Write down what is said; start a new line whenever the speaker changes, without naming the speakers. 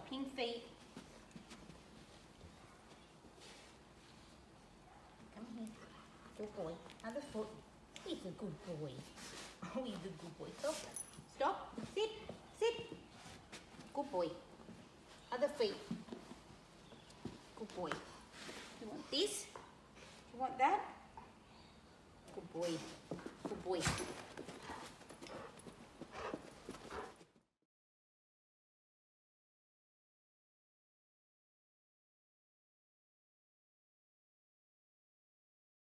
pink feet. Come here. Good boy. Other foot. He's a good boy. Oh, he's a good boy. Stop. Stop. Sit. Sit. Good boy. Other feet. Good boy. You want this? You want that? Good boy. Good boy.